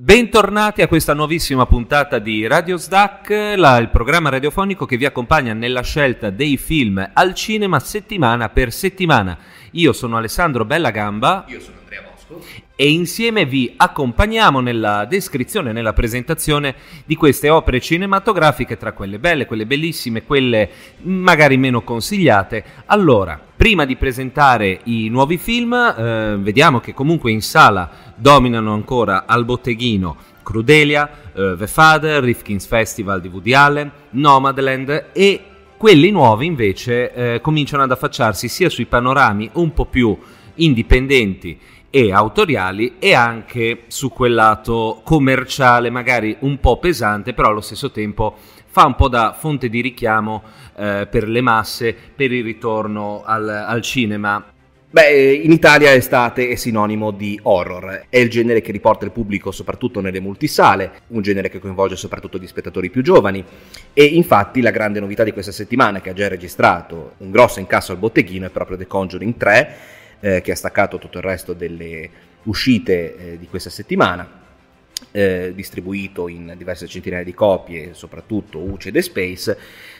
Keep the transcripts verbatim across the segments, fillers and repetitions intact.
Bentornati a questa nuovissima puntata di Radio S D A C, la, il programma radiofonico che vi accompagna nella scelta dei film al cinema settimana per settimana. Io sono Alessandro Bellagamba. Io sono Andrea Bosco. E insieme vi accompagniamo nella descrizione, nella presentazione di queste opere cinematografiche, tra quelle belle, quelle bellissime, quelle magari meno consigliate. Allora, prima di presentare i nuovi film, eh, vediamo che comunque in sala dominano ancora Al Botteghino Crudelia, eh, The Father, Rifkin's Festival di Woody Allen, Nomadland, e quelli nuovi invece eh, cominciano ad affacciarsi sia sui panorami un po' più indipendenti e autoriali e anche su quel lato commerciale magari un po' pesante, però allo stesso tempo fa un po' da fonte di richiamo eh, per le masse, per il ritorno al, al cinema. Beh, in Italia estate è sinonimo di horror, è il genere che riporta il pubblico soprattutto nelle multisale, un genere che coinvolge soprattutto gli spettatori più giovani, e infatti la grande novità di questa settimana, che ha già registrato un grosso incasso al botteghino, è proprio The Conjuring tre, eh, che ha staccato tutto il resto delle uscite eh, di questa settimana, eh, distribuito in diverse centinaia di copie, soprattutto U C E The Space.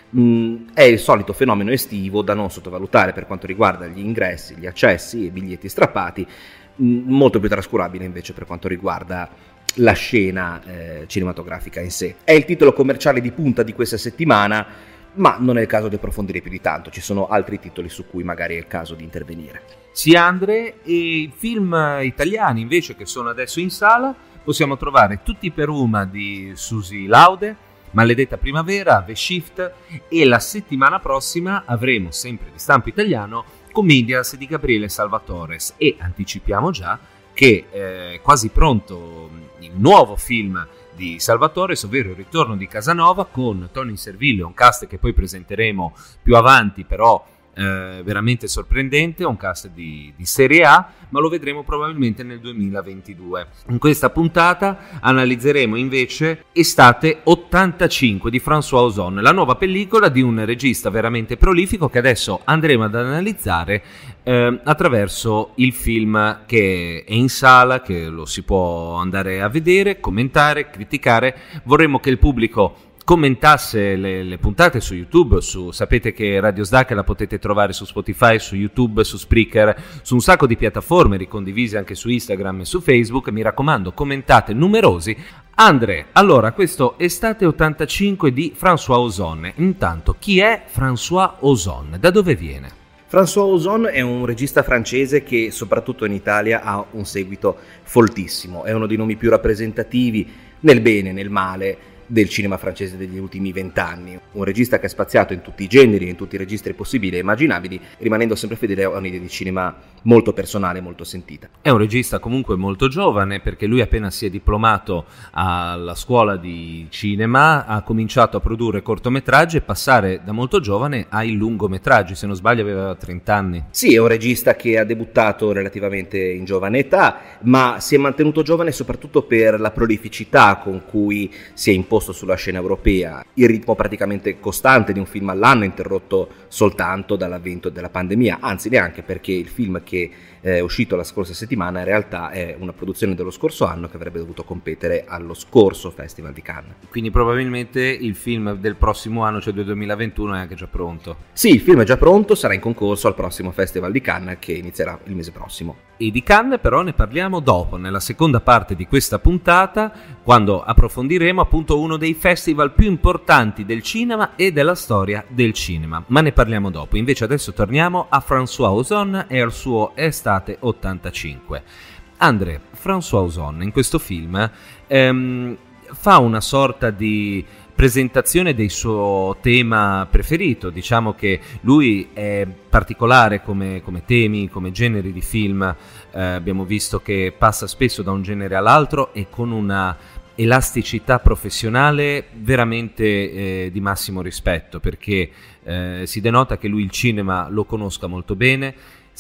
Mm, è il solito fenomeno estivo da non sottovalutare per quanto riguarda gli ingressi, gli accessi e i biglietti strappati, mm, molto più trascurabile invece per quanto riguarda la scena eh, cinematografica in sé. È il titolo commerciale di punta di questa settimana, ma non è il caso di approfondire più di tanto, ci sono altri titoli su cui magari è il caso di intervenire. Sì, Andre, e i film italiani invece che sono adesso in sala possiamo trovare Tutti per Uma di Susi Laude, Maledetta Primavera, The Shift, e la settimana prossima avremo, sempre di stampo italiano, Comedias di Gabriele Salvatores, e anticipiamo già che è eh, quasi pronto il nuovo film di Salvatores, ovvero Il ritorno di Casanova, con Tony Servillo, un cast che poi presenteremo più avanti, però eh, veramente sorprendente, un cast di, di serie A, ma lo vedremo probabilmente nel duemilaventidue. In questa puntata analizzeremo invece Estate ottantacinque di François Ozon, la nuova pellicola di un regista veramente prolifico che adesso andremo ad analizzare eh, attraverso il film che è in sala, che lo si può andare a vedere, commentare, criticare. Vorremmo che il pubblico commentasse le, le puntate su YouTube, su, sapete che Radio S D A C la potete trovare su Spotify, su YouTube, su Spreaker, su un sacco di piattaforme ricondivise anche su Instagram e su Facebook. Mi raccomando, commentate numerosi. Andre, allora, questo Estate ottantacinque di François Ozon. Intanto, chi è François Ozon? Da dove viene? François Ozon è un regista francese che soprattutto in Italia ha un seguito foltissimo, è uno dei nomi più rappresentativi nel bene e nel male del cinema francese degli ultimi vent'anni, un regista che è spaziato in tutti i generi, in tutti i registri possibili e immaginabili, rimanendo sempre fedele a un'idea di cinema molto personale, molto sentita. È un regista comunque molto giovane, perché lui appena si è diplomato alla scuola di cinema ha cominciato a produrre cortometraggi e passare da molto giovane ai lungometraggi, se non sbaglio aveva trenta anni. Sì, è un regista che ha debuttato relativamente in giovane età, ma si è mantenuto giovane soprattutto per la prolificità con cui si è imposto sulla scena europea, il ritmo praticamente costante di un film all'anno, interrotto soltanto dall'avvento della pandemia, anzi neanche, perché il film che è uscito la scorsa settimana in realtà è una produzione dello scorso anno che avrebbe dovuto competere allo scorso Festival di Cannes. Quindi probabilmente il film del prossimo anno, cioè del duemilaventuno, è anche già pronto. Sì, il film è già pronto, sarà in concorso al prossimo Festival di Cannes che inizierà il mese prossimo. E di Cannes però ne parliamo dopo, nella seconda parte di questa puntata, quando approfondiremo appunto uno dei festival più importanti del cinema e della storia del cinema, ma ne parliamo dopo. Invece adesso torniamo a François Ozon e al suo Estate ottantacinque. Andre, François Ozon in questo film ehm, fa una sorta di presentazione del suo tema preferito. Diciamo che lui è particolare come, come temi, come generi di film. Eh, abbiamo visto che passa spesso da un genere all'altro e con una elasticità professionale veramente eh, di massimo rispetto, perché eh, si denota che lui il cinema lo conosca molto bene,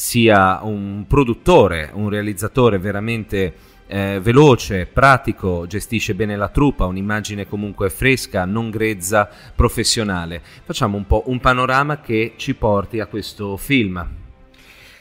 sia un produttore, un realizzatore veramente eh, veloce, pratico, gestisce bene la troupe, ha un'immagine comunque fresca, non grezza, professionale. Facciamo un po' un panorama che ci porti a questo film.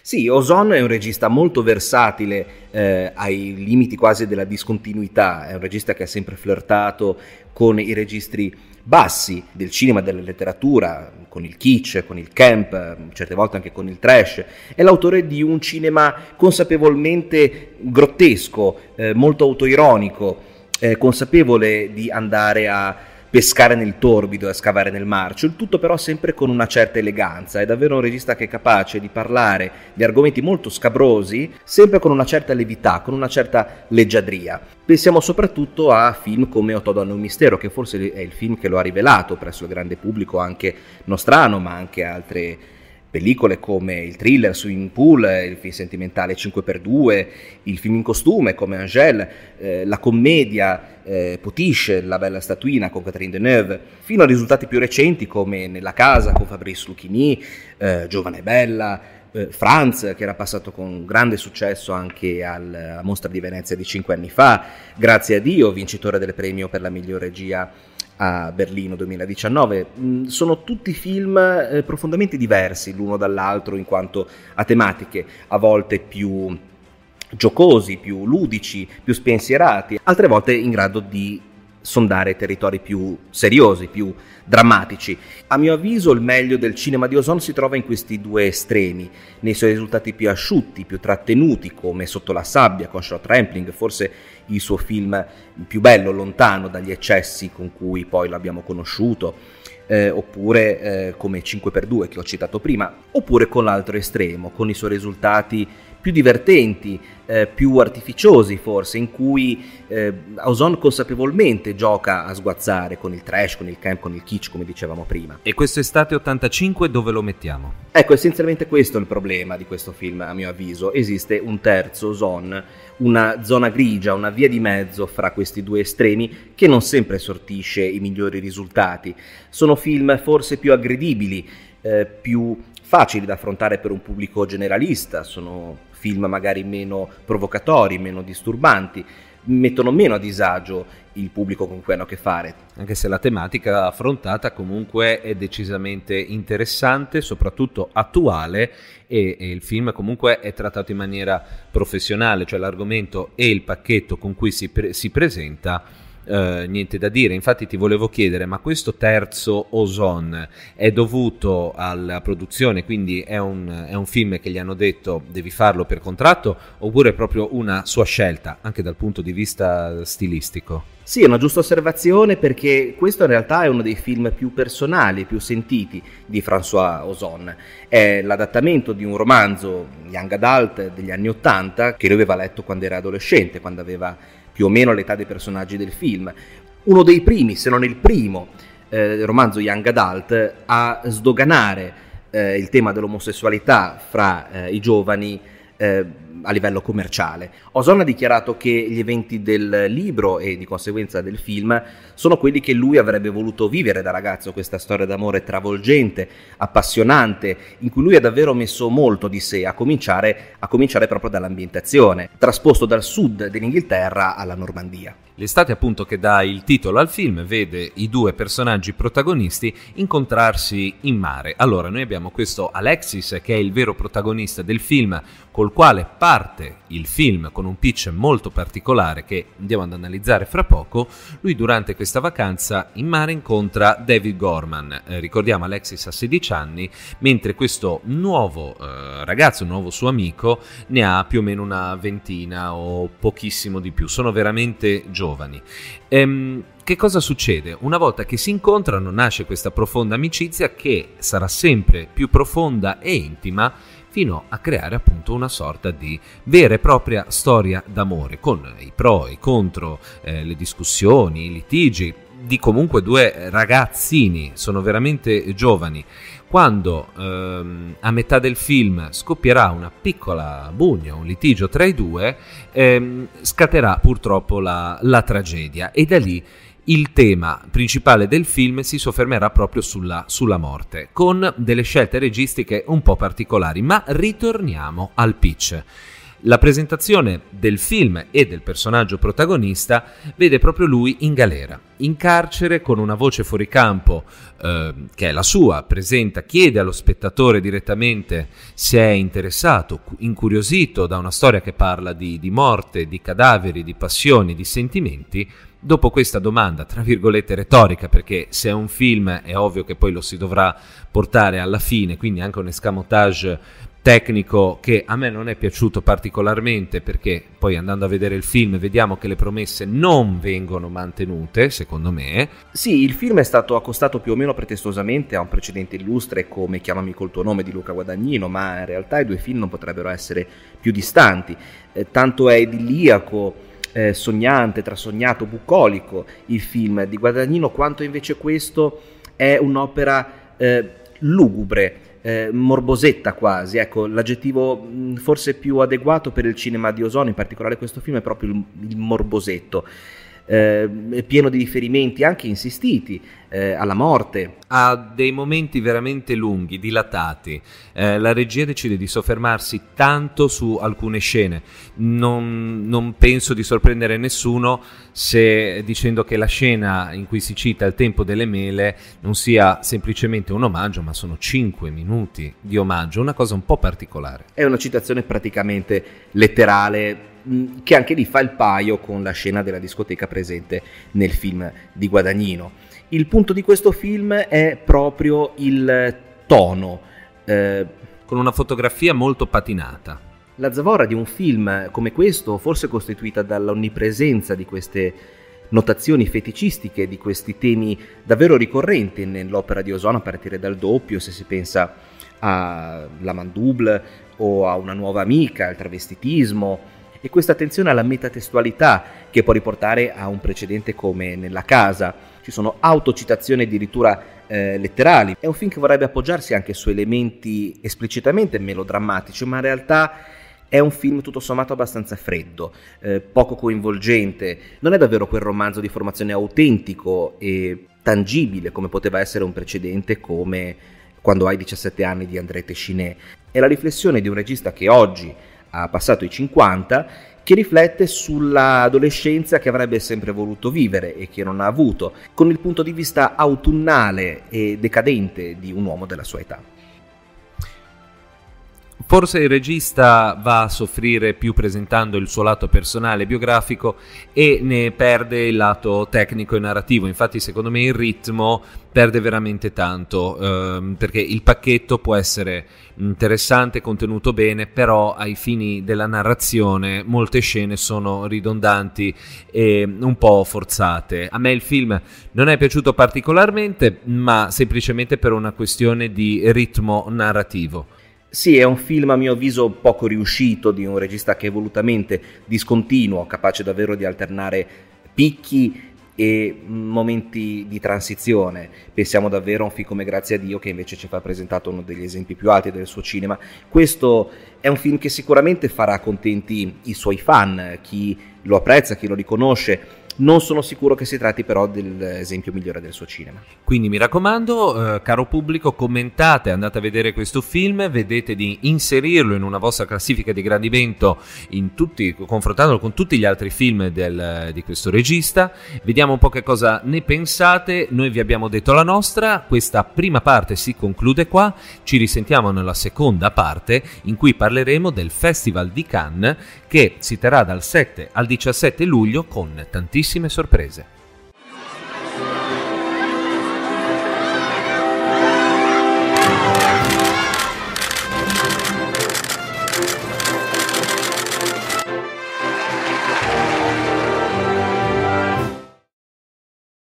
Sì, Ozon è un regista molto versatile, eh, ai limiti quasi della discontinuità, è un regista che ha sempre flirtato con i registri bassi del cinema e della letteratura, con il kitsch, con il camp, certe volte anche con il trash. È l'autore di un cinema consapevolmente grottesco, eh, molto autoironico, eh, consapevole di andare a pescare nel torbido e a scavare nel marcio, il tutto però sempre con una certa eleganza. È davvero un regista che è capace di parlare di argomenti molto scabrosi, sempre con una certa levità, con una certa leggiadria. Pensiamo soprattutto a film come Otto un mistero, che forse è il film che lo ha rivelato presso il grande pubblico anche nostrano, ma anche altre pellicole come il thriller Swimming Pool, il film sentimentale cinque per due, il film in costume come Angèle, eh, la commedia eh, Potiche, La bella statuina con Catherine Deneuve, fino a risultati più recenti come Nella casa con Fabrice Lucchini, eh, Giovane e bella, eh, Franz, che era passato con grande successo anche al, alla Mostra di Venezia di cinque anni fa, grazie a Dio, vincitore del premio per la miglior regia a Berlino duemiladiciannove. Sono tutti film eh, profondamente diversi l'uno dall'altro in quanto a tematiche, a volte più giocosi, più ludici, più spensierati, altre volte in grado di sondare territori più seriosi, più drammatici. A mio avviso il meglio del cinema di Ozon si trova in questi due estremi, nei suoi risultati più asciutti, più trattenuti, come Sotto la sabbia con Charlotte Rampling, forse il suo film più bello, lontano dagli eccessi con cui poi l'abbiamo conosciuto, eh, oppure eh, come cinque per due che ho citato prima, oppure con l'altro estremo, con i suoi risultati più divertenti, eh, più artificiosi forse, in cui eh, Ozon consapevolmente gioca a sguazzare con il trash, con il camp, con il kitsch, come dicevamo prima. E quest'estate ottantacinque dove lo mettiamo? Ecco, essenzialmente questo è il problema di questo film, a mio avviso. Esiste un terzo Ozon, una zona grigia, una via di mezzo fra questi due estremi che non sempre sortisce i migliori risultati. Sono film forse più aggredibili, eh, più facili da affrontare per un pubblico generalista, sono film magari meno provocatori, meno disturbanti, mettono meno a disagio il pubblico con cui hanno a che fare. Anche se la tematica affrontata comunque è decisamente interessante, soprattutto attuale, e, e il film comunque è trattato in maniera professionale, cioè l'argomento e il pacchetto con cui si, pre- si presenta. Uh, niente da dire. Infatti ti volevo chiedere, ma questo terzo Ozon è dovuto alla produzione, quindi è un, è un film che gli hanno detto devi farlo per contratto, oppure è proprio una sua scelta anche dal punto di vista stilistico? Sì, è una giusta osservazione, perché questo in realtà è uno dei film più personali, più sentiti di François Ozon. È l'adattamento di un romanzo young adult degli anni ottanta che lui aveva letto quando era adolescente, quando aveva più o meno l'età dei personaggi del film. Uno dei primi, se non il primo, eh, romanzo young adult a sdoganare eh, il tema dell'omosessualità fra eh, i giovani eh, a livello commerciale. Ozon ha dichiarato che gli eventi del libro e di conseguenza del film sono quelli che lui avrebbe voluto vivere da ragazzo, questa storia d'amore travolgente, appassionante, in cui lui ha davvero messo molto di sé, a cominciare, a cominciare proprio dall'ambientazione, trasposto dal sud dell'Inghilterra alla Normandia. L'estate appunto che dà il titolo al film vede i due personaggi protagonisti incontrarsi in mare. Allora noi abbiamo questo Alexis che è il vero protagonista del film, col quale parte il film con un pitch molto particolare che andiamo ad analizzare fra poco. Lui durante questa vacanza in mare incontra David Gorman, eh, ricordiamo Alexis ha sedici anni, mentre questo nuovo eh, ragazzo, un nuovo suo amico, ne ha più o meno una ventina o pochissimo di più, sono veramente giovani. Ehm, che cosa succede? Una volta che si incontrano nasce questa profonda amicizia che sarà sempre più profonda e intima, fino a creare appunto una sorta di vera e propria storia d'amore, con i pro e i contro, eh, le discussioni, i litigi di comunque due ragazzini, sono veramente giovani. Quando ehm, a metà del film scoppierà una piccola bugna, un litigio tra i due, ehm, scatterà purtroppo la, la tragedia, e da lì il tema principale del film si soffermerà proprio sulla, sulla morte, con delle scelte registiche un po' particolari. Ma ritorniamo al pitch. La presentazione del film e del personaggio protagonista vede proprio lui in galera, in carcere, con una voce fuori campo eh, che è la sua, presenta, chiede allo spettatore direttamente se è interessato, incuriosito da una storia che parla di, di morte, di cadaveri, di passioni, di sentimenti. Dopo questa domanda, tra virgolette retorica, perché se è un film è ovvio che poi lo si dovrà portare alla fine, quindi anche un escamotage tecnico che a me non è piaciuto particolarmente, perché poi andando a vedere il film vediamo che le promesse non vengono mantenute, secondo me. Sì, il film è stato accostato più o meno pretestosamente a un precedente illustre come Chiamami col tuo nome di Luca Guadagnino, ma in realtà i due film non potrebbero essere più distanti, eh, tanto è idilliaco, Eh, sognante, trasognato, bucolico il film di Guadagnino, quanto invece questo è un'opera eh, lugubre, eh, morbosetta quasi. Ecco, l'aggettivo mh, forse più adeguato per il cinema di Ozono, in particolare questo film, è proprio il, il morbosetto. Eh, è pieno di riferimenti anche insistiti eh, alla morte. Ha dei momenti veramente lunghi, dilatati. Eh, la regia decide di soffermarsi tanto su alcune scene. Non, non penso di sorprendere nessuno se dicendo che la scena in cui si cita il tempo delle mele non sia semplicemente un omaggio, ma sono cinque minuti di omaggio, una cosa un po' particolare. È una citazione praticamente letterale, che anche lì fa il paio con la scena della discoteca presente nel film di Guadagnino. Il punto di questo film è proprio il tono, eh, con una fotografia molto patinata. La zavorra di un film come questo, forse costituita dall'onnipresenza di queste notazioni feticistiche, di questi temi davvero ricorrenti nell'opera di Ozono, a partire dal doppio, se si pensa alla mandouble o a Una nuova amica, al travestitismo, e questa attenzione alla metatestualità che può riportare a un precedente come Nella casa. Ci sono autocitazioni addirittura eh, letterali. È un film che vorrebbe appoggiarsi anche su elementi esplicitamente melodrammatici, ma in realtà è un film tutto sommato abbastanza freddo, eh, poco coinvolgente. Non è davvero quel romanzo di formazione autentico e tangibile come poteva essere un precedente come Quando hai diciassette anni di André Téchiné. È la riflessione di un regista che oggi ha passato i cinquanta, che riflette sulla adolescenza che avrebbe sempre voluto vivere e che non ha avuto, con il punto di vista autunnale e decadente di un uomo della sua età. Forse il regista va a soffrire più presentando il suo lato personale e biografico e ne perde il lato tecnico e narrativo. Infatti secondo me il ritmo perde veramente tanto, ehm, perché il pacchetto può essere interessante, contenuto bene, però ai fini della narrazione molte scene sono ridondanti e un po' forzate. A me il film non è piaciuto particolarmente, ma semplicemente per una questione di ritmo narrativo. Sì, è un film a mio avviso poco riuscito, di un regista che è volutamente discontinuo, capace davvero di alternare picchi e momenti di transizione. Pensiamo davvero a un film come Grazie a Dio, che invece ci fa presentato uno degli esempi più alti del suo cinema. Questo è un film che sicuramente farà contenti i suoi fan, chi lo apprezza, chi lo riconosce. Non sono sicuro che si tratti però dell'esempio migliore del suo cinema. Quindi mi raccomando, eh, caro pubblico, commentate, andate a vedere questo film, vedete di inserirlo in una vostra classifica di gradimento, in tutti, confrontandolo con tutti gli altri film del, di questo regista. Vediamo un po' che cosa ne pensate. Noi vi abbiamo detto la nostra, questa prima parte si conclude qua, ci risentiamo nella seconda parte in cui parleremo del Festival di Cannes, che si terrà dal sette al diciassette luglio con tantissime sorprese.